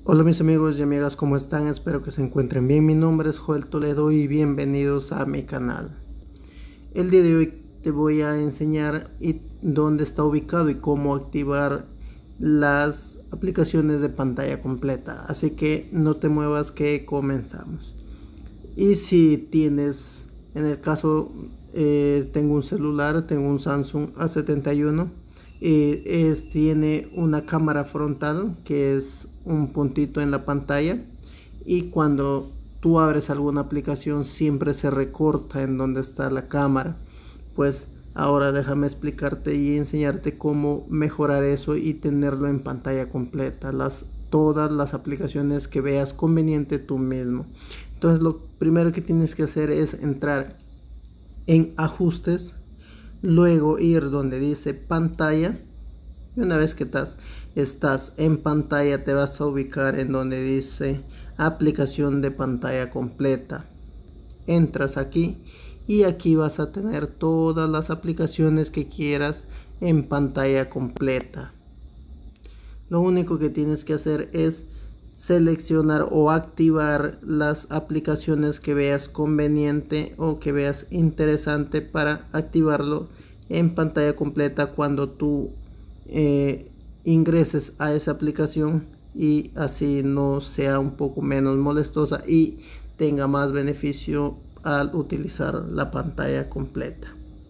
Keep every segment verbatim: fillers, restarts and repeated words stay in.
Hola mis amigos y amigas, ¿cómo están? Espero que se encuentren bien. Mi nombre es Joel Toledo y bienvenidos a mi canal. El día de hoy te voy a enseñar y dónde está ubicado y cómo activar las aplicaciones de pantalla completa. Así que no te muevas, que comenzamos. Y si tienes, en el caso, eh, tengo un celular, tengo un Samsung A setenta y uno. Eh, es, tiene una cámara frontal que es un puntito en la pantalla, y cuando tú abres alguna aplicación siempre se recorta en donde está la cámara. Pues ahora déjame explicarte y enseñarte cómo mejorar eso y tenerlo en pantalla completa, las todas las aplicaciones que veas conveniente tú mismo. Entonces lo primero que tienes que hacer es entrar en ajustes, luego ir donde dice pantalla, y una vez que estás, estás en pantalla te vas a ubicar en donde dice aplicación de pantalla completa. Entras aquí y aquí vas a tener todas las aplicaciones que quieras en pantalla completa. Lo único que tienes que hacer es seleccionar o activar las aplicaciones que veas conveniente o que veas interesante para activarlo en pantalla completa cuando tú eh, ingreses a esa aplicación, y así no sea un poco menos molestosa y tenga más beneficio al utilizar la pantalla completa.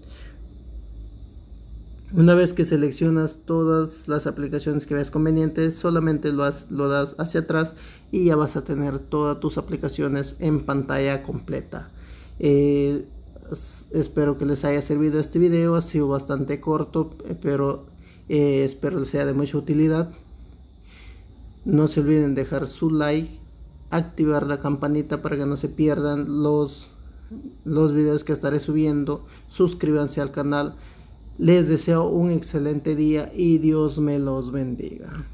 Una vez que seleccionas todas las aplicaciones que veas convenientes, solamente lo, has, lo das hacia atrás y ya vas a tener todas tus aplicaciones en pantalla completa. Eh, espero que les haya servido este video. Ha sido bastante corto, pero eh, espero les sea de mucha utilidad. No se olviden dejar su like, activar la campanita para que no se pierdan los, los videos que estaré subiendo. Suscríbanse al canal. Les deseo un excelente día y Dios me los bendiga.